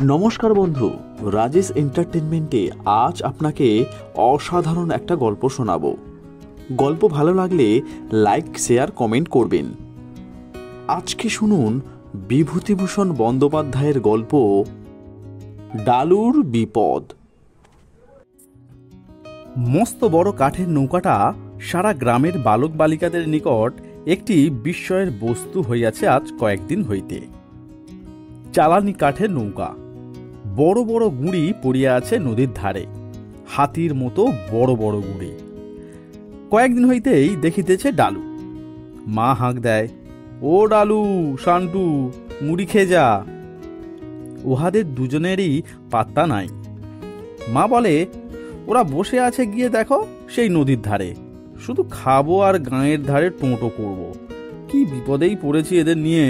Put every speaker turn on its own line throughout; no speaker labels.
নমস্কার বন্ধু, রাজেশ এন্টারটেনমেন্টে আজ আপনাকে অসাধারণ একটা গল্প শোনাবো। গল্প ভালো লাগলে লাইক, শেয়ার, কমেন্ট করবেন। আজকে শুনুন বিভূতিভূষণ বন্দ্যোপাধ্যায়ের গল্প ডালুর বিপদ।
মস্ত বড় কাঠের নৌকাটা সারা গ্রামের বালক বালিকাদের নিকট একটি বিস্ময়ের বস্তু হইয়াছে আজ কয়েকদিন হইতে। চালানি কাঠের নৌকা, বড় বড় গুঁড়ি পড়িয়া আছে নদীর ধারে, হাতির মতো বড় বড় গুঁড়ি। কয়েকদিন হইতেই দেখিতেছে ডালু। মা হাঁক দেয়, ও ডালু, শান্টু, মুড়ি খেয়ে যা। উহাদের দুজনেরই পাত্তা নাই। মা বলে, ওরা বসে আছে, গিয়ে দেখো সেই নদীর ধারে, শুধু খাবো আর গাঁয়ের ধারে টোঁটো করব। কি বিপদেই পড়েছি এদের নিয়ে।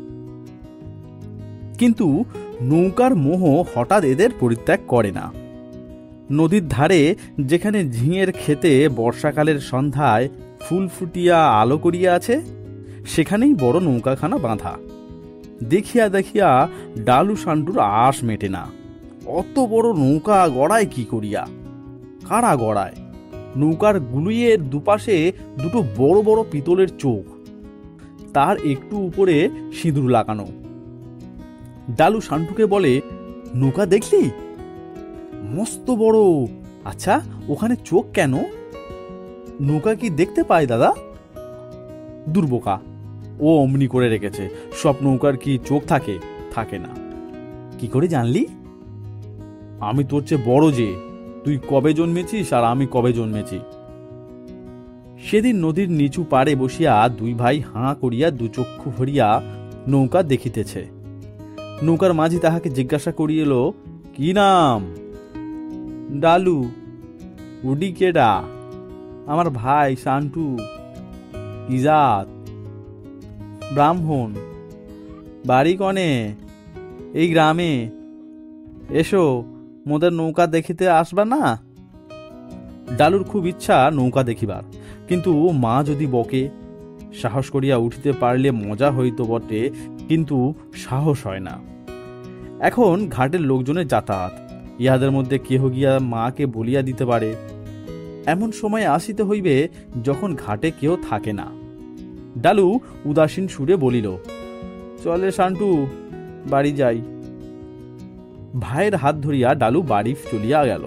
কিন্তু নৌকার মোহ হঠাৎ এদের পরিত্যাগ করে না। নদীর ধারে যেখানে ঝিঙের ক্ষেতে বর্ষাকালের সন্ধ্যায় ফুল ফুটিয়া আলো করিয়া আছে, সেখানেই বড় নৌকাখানা বাঁধা। দেখিয়া দেখিয়া ডালু শান্টুর আশ মেটে না। অত বড় নৌকা গড়ায় কি করিয়া? কারা গড়ায়? নৌকার গুলিয়ের দুপাশে দুটো বড় বড় পিতলের চোখ, তার একটু উপরে সিঁদুর লাগানো। ডালু শান্টুকে বলে, নৌকা দেখলি? মস্ত বড়। আচ্ছা, ওখানে চোখ কেন? নৌকা কি দেখতে পায় দাদা? দুর্বোকা, ও অমনি করে রেখেছে। সব নৌকার কি চোখ থাকে? থাকে না। কি করে জানলি? আমি তোর চেয়ে বড় যে, তুই কবে জন্মেছিস আর আমি কবে জন্মেছি। সেদিন নদীর নিচু পাড়ে বসিয়া দুই ভাই হাঁ করিয়া দুচক্ষু ভরিয়া নৌকা দেখিতেছে। নৌকার মাঝি তাহাকে জিজ্ঞাসা করিল, কি নাম? ডালু। উডি কেডা? আমার ভাই শান্টু। কি জাত? ব্রাহ্মণ। বাড়ি কনে? এই গ্রামে। এসো, মোদের নৌকা দেখিতে আসবা না? ডালুর খুব ইচ্ছা নৌকা দেখিবার, কিন্তু মা যদি বকে। সাহস করিয়া উঠিতে পারলে মজা হইত বটে, কিন্তু সাহস হয় না। এখন ঘাটের লোকজনের যাতায়াত, ইহাদের মধ্যে কেহ গিয়া মাকে বলিয়া দিতে পারে। এমন সময় আসিতে হইবে যখন ঘাটে কেউ থাকে না। ডালু উদাসীন সুরে বলিল, চলে শান্টু, বাড়ি যাই। ভাইয়ের হাত ধরিয়া ডালু বাড়ি চলিয়া গেল।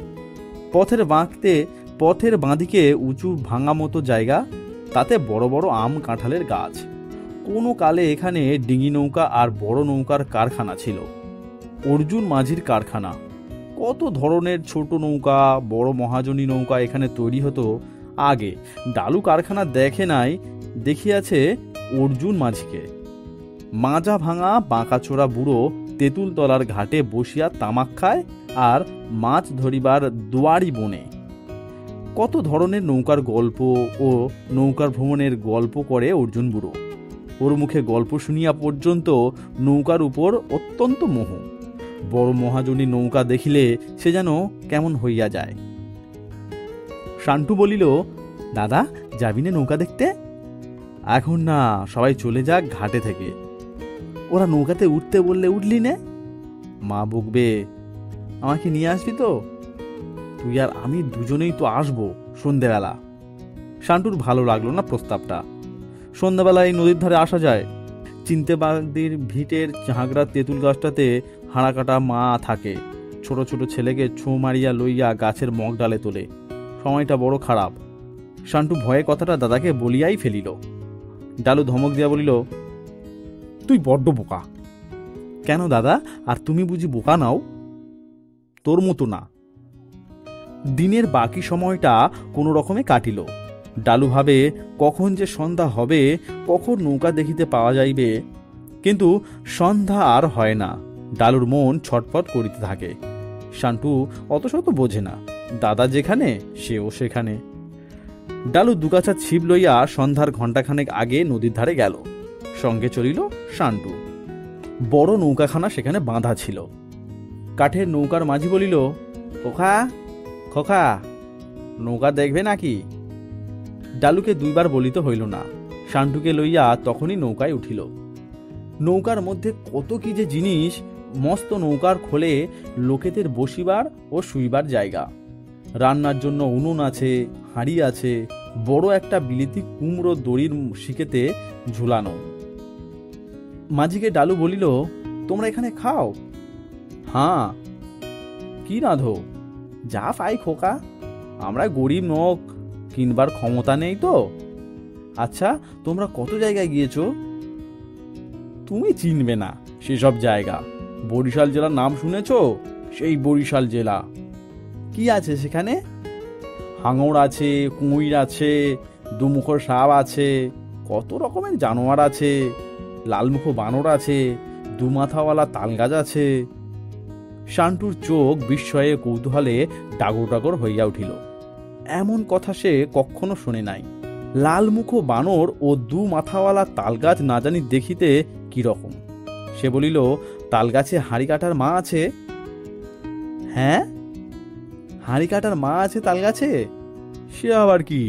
পথের বাঁদিকে উঁচু ভাঙা মতো জায়গা, তাতে বড় বড় আম কাঁঠালের গাছ। কোনো কালে এখানে ডিঙি নৌকা আর বড় নৌকার কারখানা ছিল। অর্জুন মাঝির কারখানা। কত ধরনের ছোট নৌকা, বড় মহাজনী নৌকা এখানে তৈরি হতো আগে। ডালু কারখানা দেখে নাই, দেখিয়াছে অর্জুন মাঝিকে। মাজা ভাঙা বাঁকাচোরা বুড়ো তেঁতুল তলার ঘাটে বসিয়া তামাক খায় আর মাছ ধরিবার দুয়ারি বনে। কত ধরনের নৌকার গল্প ও নৌকার ভ্রমণের গল্প করে অর্জুন বুড়ো। ওর মুখে গল্প শুনিয়া পর্যন্ত নৌকার উপর অত্যন্ত মোহ। বড় মহাজনী নৌকা দেখিলে সে যেন কেমন হইয়া যায়। শান্টু বলিল, দাদা, যাবি না নৌকা দেখতে? এখন না, সবাই চলে যাক ঘাটে থেকে। ওরা নৌকাতে উঠতে বললে উঠলি নে? মা বকবে। আমাকে নিয়ে আসবি তো? তুই আর আমি দুজনেই তো আসবো সন্ধ্যেবেলা। শান্টুর ভালো লাগলো না প্রস্তাবটা। সন্ধ্যাবেলায় নদীর ধারে আসা যায়। চিনতেবাগদির ভিটের ঝাঁকড়া তেঁতুল গাছটাতে হাড়া কাটা মা থাকে। ছোট ছোট ছেলেকে ছোঁ মারিয়া লইয়া গাছের মগ ডালে তোলে। সময়টা বড় খারাপ। শান্টু ভয়ে কথাটা দাদাকে বলিয়াই ফেলিল। ডালু ধমক দিয়া বলিল, তুই বড্ড বোকা। কেন দাদা, আর তুমি বুঝি বোকা নাও? তোর মতো না। দিনের বাকি সময়টা কোনো রকমে কাটিল। ডালু ভাবে, কখন যে সন্ধ্যা হবে, কখন নৌকা দেখিতে পাওয়া যাইবে। কিন্তু সন্ধ্যা আর হয় না। ডালুর মন ছটফট করিতে থাকে। শান্টু অত শত বোঝে না। দাদা যেখানে, সেও সেখানে। ডালু দুগাছা ছিপ লইয়া সন্ধ্যার ঘণ্টাখানেক আগে নদীর ধারে গেল। সঙ্গে চলিল শান্টু। বড় নৌকাখানা সেখানে বাঁধা ছিল। কাঠের নৌকার মাঝি বলিল, খোকা, খোকা, নৌকা দেখবে নাকি? ডালুকে দুইবার বলিতে হইল না। শান্টুকে লইয়া তখনই নৌকায় উঠিল। নৌকার মধ্যে কত কি যে জিনিস, মস্ত নৌকার খোলে লোকেদের বসিবার ও শুইবার জায়গা। রান্নার জন্য উনুন আছে, হাঁড়ি আছে, বড় একটা বিলেতি কুমড়ো দড়ির শিকেতে ঝুলানো। মাঝিকে ডালু বলিল, তোমরা এখানে খাও? হ্যাঁ। কি রাঁধো? যা পাই খোকা, আমরা গরিব নোক, কিনবার ক্ষমতা নেই তো। আচ্ছা, তোমরা কত জায়গায় গিয়েছো? তুমি চিনবে না সেসব জায়গা। বরিশাল জেলার নাম শুনেছ? সেই বরিশাল জেলা। কি আছে সেখানে? হাঙর আছে, কুমির আছে, দুমুখো সাপ আছে, কত রকমের জানোয়ার আছে, লালমুখো বানর আছে, দুমাথাওয়ালা তালগাছ আছে। শান্টুর চোখ বিস্ময়ে কৌতূহলে ডাগর ডাগর হইয়া উঠিল। এমন কথা সে কখনো শোনে নাই। লালমুখো বানর ও দু মাথাওয়ালা তালগাছ না জানি দেখিতে কিরকম। সে বলিল, তালগাছে হাঁড়ি কাটার মা আছে? হ্যাঁ, হাঁড়ি কাটার মা আছে তালগাছে? সে আবার কি?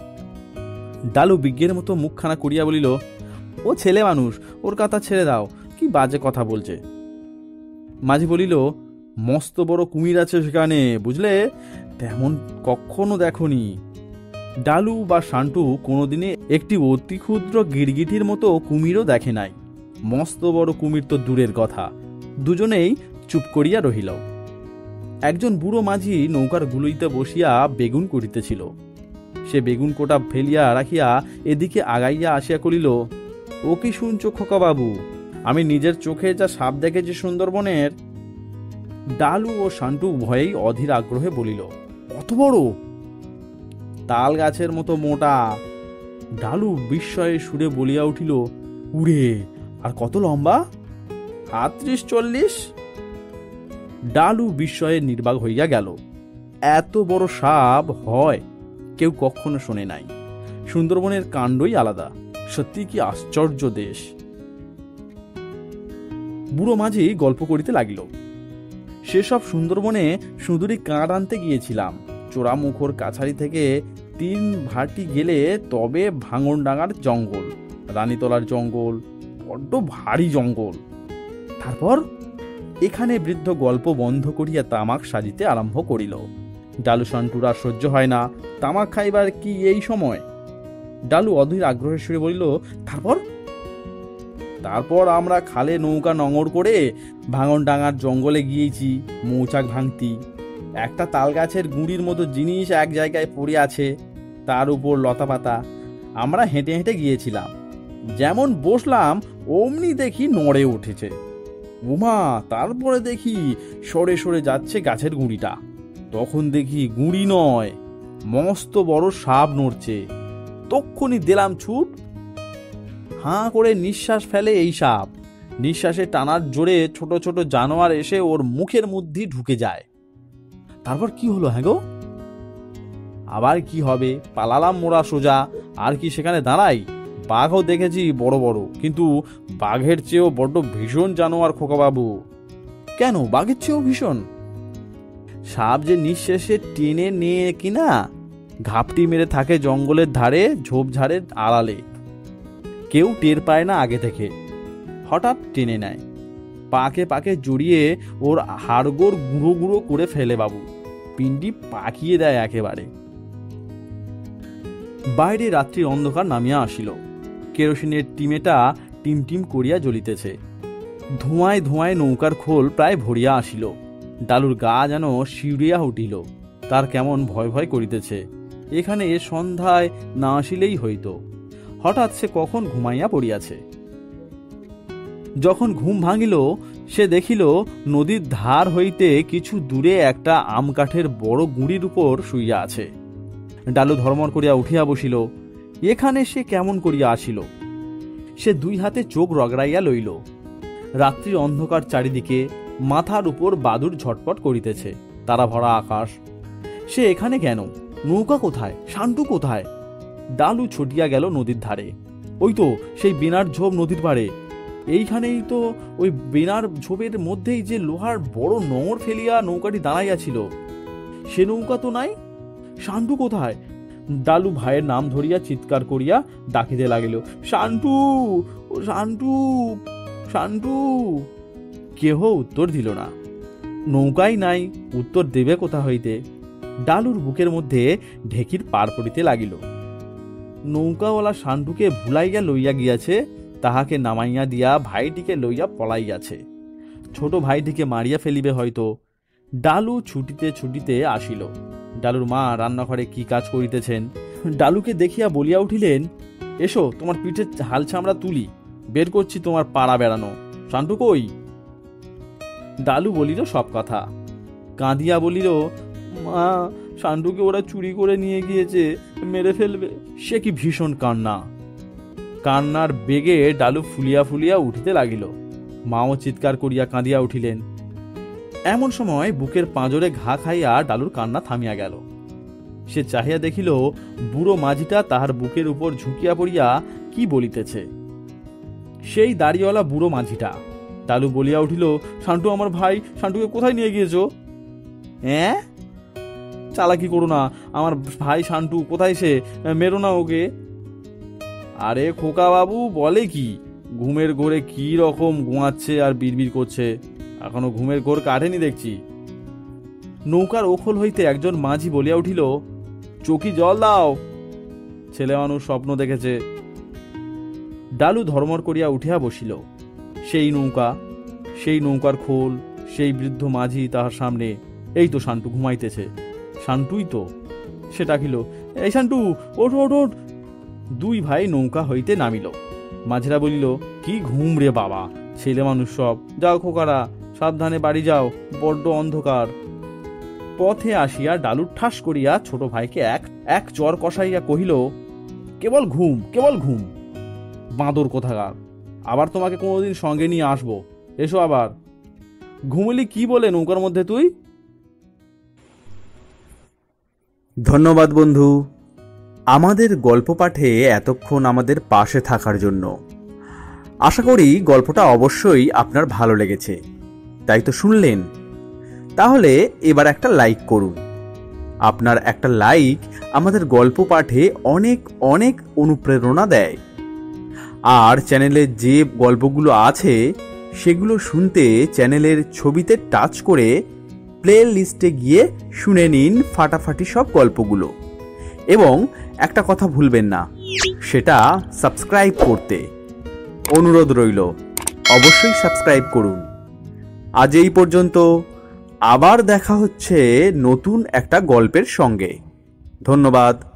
ডালু বিজ্ঞের মতো মুখখানা করিয়া বলিল, ও ছেলে মানুষ, ওর কথা ছেড়ে দাও, কি বাজে কথা বলছে। মাঝি বলিল, মস্ত বড় কুমির আছে সেখানে, বুঝলে? তেমন কখনো দেখনি। ডালু বা শান্টু কোনোদিনে একটি অতি ক্ষুদ্র গিরগিটির মতো কুমিরও দেখে নাই। মস্ত বড় কুমির তো দূরের কথা। দুজনেই চুপ করিয়া রহিল। একজন বুড়ো মাঝি নৌকার গুলইতে বসিয়া বেগুন করিতেছিল। সে বেগুন কোটা ফেলিয়া রাখিয়া এদিকে আগাইয়া আসিয়া করিল, ও কি শুনছ খোকা বাবু? আমি নিজের চোখে যা সাপ দেখেছি সুন্দরবনের। ডালু ও শান্টু উভয়েই অধীর আগ্রহে বলিল, কত বড়? তাল গাছের মতো মোটা। ডালু বিস্ময়ে সুরে বলিয়া উঠিল, উড়ে, আর কত লম্বা? ৩৮-৪০। ডালু বিস্ময়ে নির্বাক হইয়া গেল। এত বড় সাপ হয় কেউ কখনো শোনে নাই। সুন্দরবনের কাণ্ডই আলাদা। সত্যি কি আশ্চর্য দেশ। বুড়ো মাঝি গল্প করিতে লাগিল, সেসব সুন্দরবনে সুদূরে কাঠ আনতে গিয়েছিলাম। চোরামুখোর কাছারি থেকে ৩ ভাটি গেলে তবে ভাঙনডাঙ্গার জঙ্গল, রানীতলার জঙ্গল, বড্ড ভারী জঙ্গল। তারপর এখানে বৃদ্ধ গল্প বন্ধ করিয়া তামাক সাজিতে আরম্ভ করিল। ডালু শান্টুর আর সহ্য হয় না। তামাক খাইবার কি এই সময়? ডালু অধীর আগ্রহের সুরে বলিল, তারপর আমরা খালে নৌকা নঙর করে ভাঙনডাঙ্গার জঙ্গলে গিয়েছি মৌচাক ভাঙতি। একটা তাল গাছের গুঁড়ির মতো জিনিস এক জায়গায় পড়ে আছে, তার উপর লতাপাতা। আমরা হেঁটে হেঁটে গিয়েছিলাম, যেমন বসলাম অমনি দেখি নড়ে উঠেছে। উমা, তারপরে দেখি সরে সরে যাচ্ছে গাছের গুঁড়িটা। তখন দেখি গুঁড়ি নয়, মস্ত বড় সাপ নড়ছে। তক্ষুনি দিলাম ছুট। হাঁ করে নিঃশ্বাস ফেলে এই সাপ। নিঃশ্বাসে টানার জোরে ছোট ছোট জানোয়ার এসে ওর মুখের মধ্যে ঢুকে যায়। তারপর কি হলো? হ্যাঁ গো, আবার কি হবে? পালালাম মোরা সোজা। আর কি সেখানে দাঁড়াই? বাঘও দেখেছি বড় বড়, কিন্তু বাঘের চেয়েও বড্ড ভীষণ জানোয়ার খোকাবাবু। কেন, বাঘের চেয়েও ভীষণ? সাপ যে নিঃশেষে টেনে নিয়ে কিনা ঘাপটি মেরে থাকে জঙ্গলের ধারে, ঝোপঝাড়ের আড়ালে। কেউ টের পায় না আগে থেকে, হঠাৎ টেনে নেয়, পাকে পাকে জড়িয়ে ওর হাড়গোড় গুঁড়ো গুঁড়ো করে ফেলে বাবু। পিণ্ডি পাকিয়ে দেয় একেবারে। বাইরে রাত্রির অন্ধকার নামিয়া আসিল। কেরোসিনের টিমেটা টিমটিম করিয়া জ্বলিতেছে। ধোঁয়ায় ধোঁয়ায় নৌকার খোল প্রায় ভরিয়া আসিল। ডালুর গা যেন শিউরিয়া উঠিল। তার কেমন ভয় ভয় করিতেছে। এখানে সন্ধ্যায় না আসিলেই হইত। হঠাৎ সে কখন ঘুমাইয়া পড়িয়াছে। যখন ঘুম ভাঙিল, সে দেখিল নদীর ধার হইতে কিছু দূরে একটা আম কাঠের বড় গুঁড়ির উপর শুইয়া আছে। ডালু ধর্মর করিয়া উঠিয়া বসিল। এখানে সে কেমন করিয়া আসিল? সে 2 হাতে চোখ রগড়াইয়া লইল। রাত্রির অন্ধকার চারিদিকে, মাথার উপর বাদুর ঝটপট করিতেছে, তারা ভরা আকাশ। সে এখানে কেন? নৌকা কোথায়? শান্টু কোথায়? ডালু ছুটিয়া গেল নদীর ধারে। ওই তো সেই বেনার ঝোপ নদীর পাড়ে। এইখানেই তো, ওই বেনার ঝোপের মধ্যেই যে লোহার বড় নোঙর ফেলিয়া নৌকাটি দাঁড়াইয়াছিল। সে নৌকা তো নাই। শান্টু কোথায়? ডালু ভাইয়ের নাম ধরিয়া চিৎকার করিয়া ডাকিতে লাগিল, শান্টু, ও শান্টু, শান্টু। কেহ উত্তর দিল না। নৌকাই নাই, উত্তর দেবে কোথা হইতে? ডালুর বুকের মধ্যে ঢেকির পার পড়িতে লাগিল। নৌকাওয়ালা সান্টুকে ভুলাইয়া লইয়া গিয়াছে, তাহাকে নামাইয়া দিয়া ভাইটিকে লইয়া পলাইয়াছে। ছোট ভাইটিকে মারিয়া ফেলিবে হয়তো। ডালু ছুটিতে ছুটিতে আসিল। ডালুর মা রান্নাঘরে কি কাজ করিতেছেন। ডালুকে দেখিয়া বলিয়া উঠিলেন, এসো, তোমার পিঠের হাল ছামড়া তুলি, বের করছি তোমার পাড়া বেড়ানো। সান্টু কই? ডালু বলিল সব কথা। কাঁদিয়া বলিল, মা, সান্টুকে ওরা চুরি করে নিয়ে গিয়েছে, মেরে ফেলবে। সে কি ভীষণ কান্না! কান্নার বেগে ডালু ফুলিয়া ফুলিয়া উঠিতে লাগিল। মাও চিৎকার করিয়া কাঁদিয়া উঠিলেন। এমন সময় বুকের পাঁজরে ঘা খাইয়া ডালুর কান্না থামিয়া গেল। সে চাহিয়া দেখিল বুড়ো মাঝিটা তাহার বুকের উপর ঝুঁকিয়া পড়িয়া কি বলিতেছে। সেই দাড়িওয়ালা বুড়ো মাঝিটা। ডালু বলিয়া উঠিল, সান্টু আমার ভাই, সান্টুকে কোথায় নিয়ে গিয়েছো? হ্যাঁ, চালাকি করো না, আমার ভাই সান্টু কোথায়, সে মেরো না ওকে। আরে খোকা বাবু বলে কি, ঘুমের ঘোরে কি রকম ঘুমাচ্ছে আর বিড়বিড় করছে, এখনো ঘুমের ঘোর কাটেনি দেখছি। নৌকার ওখল হইতে একজন মাঝি বলিয়া উঠিল, চকি জল দাও, ছেলে মানুষ স্বপ্ন দেখেছে। ডালু ধর্মর করিয়া উঠিয়া বসিল। সেই নৌকা, সেই নৌকার খোল, সেই বৃদ্ধ মাঝি তাহার সামনে। এই তো শান্টু ঘুমাইতেছে, শান্টুই তো। সে ডাকিল, এই শান্টু, ওঠ ওঠ ওঠ। দুই ভাই নৌকা হইতে নামিল। মাঝিরা বলিল, কি ঘুম রে বাবা, ছেলে মানুষ সব, যাও খোকারা, সাবধানে বাড়ি যাও, বড্ড অন্ধকার। পথে আসিয়া ডালু ঠাস করিয়া ছোট ভাইকে এক এক চর কষাইয়া কহিল, কেবল ঘুম, কেবল ঘুম, বাঁদর কোথাকার, আবার তোমাকে কোনোদিন সঙ্গে নিয়ে আসবো, এসো আবার। ঘুমলি কি বলে নৌকার মধ্যে তুই?
ধন্যবাদ বন্ধু, আমাদের গল্প পাঠে এতক্ষণ আমাদের পাশে থাকার জন্য। আশা করি গল্পটা অবশ্যই আপনার ভালো লেগেছে, তাই তো শুনলেন। তাহলে এবার একটা লাইক করুন। আপনার একটা লাইক আমাদের গল্প পাঠে অনেক অনেক অনুপ্রেরণা দেয়। আর চ্যানেলে যে গল্পগুলো আছে সেগুলো শুনতে চ্যানেলের ছবিতে টাচ করে প্লে লিস্টে গিয়ে শুনে নিন ফাটাফাটি সব গল্পগুলো। এবং একটা কথা ভুলবেন না, সেটা সাবস্ক্রাইব করতে। অনুরোধ রইল, অবশ্যই সাবস্ক্রাইব করুন। আজ এই পর্যন্ত, আবার দেখা হচ্ছে নতুন একটা গল্পের সঙ্গে। ধন্যবাদ।